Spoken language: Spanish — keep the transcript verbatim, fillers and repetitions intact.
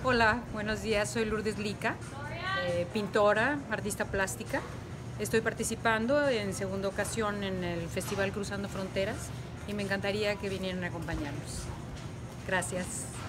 Hola, buenos días, soy Lourdes Lica, eh, pintora, artista plástica. Estoy participando en segunda ocasión en el Festival Cruzando Fronteras y me encantaría que vinieran a acompañarnos. Gracias.